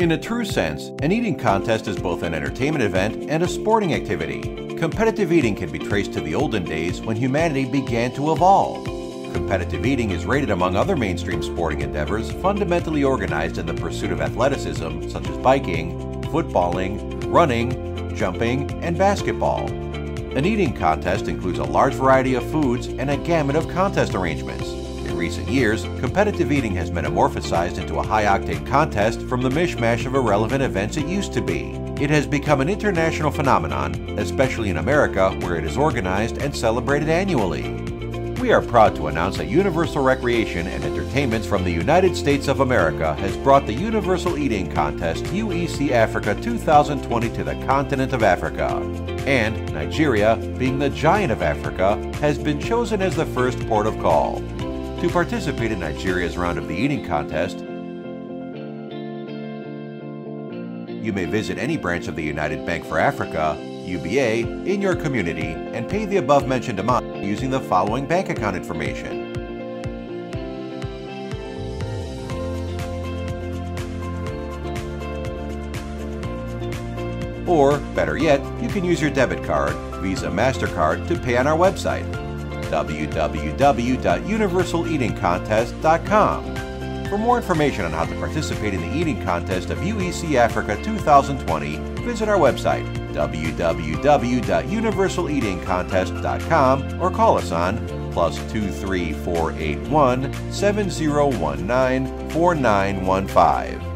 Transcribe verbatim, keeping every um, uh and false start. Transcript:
In a true sense, an eating contest is both an entertainment event and a sporting activity. Competitive eating can be traced to the olden days when humanity began to evolve. Competitive eating is rated among other mainstream sporting endeavors fundamentally organized in the pursuit of athleticism, such as biking, footballing, running, jumping, and basketball. An eating contest includes a large variety of foods and a gamut of contest arrangements. In recent years, competitive eating has metamorphosized into a high-octane contest from the mishmash of irrelevant events it used to be. It has become an international phenomenon, especially in America, where it is organized and celebrated annually. We are proud to announce that Universal Recreation and Entertainments from the United States of America has brought the Universal Eating Contest U E C Africa two thousand twenty to the continent of Africa. And Nigeria, being the giant of Africa, has been chosen as the first port of call. To participate in Nigeria's round of the eating contest, you may visit any branch of the United Bank for Africa, U B A, in your community and pay the above-mentioned amount using the following bank account information. Or, better yet, you can use your debit card, Visa, MasterCard, to pay on our website, w w w dot universal eating contest dot com. For more information on how to participate in the eating contest of U E C Africa two thousand twenty, visit our website, w w w dot universal eating contest dot com, or call us on plus two three four eight one, seven zero one nine, four nine one five.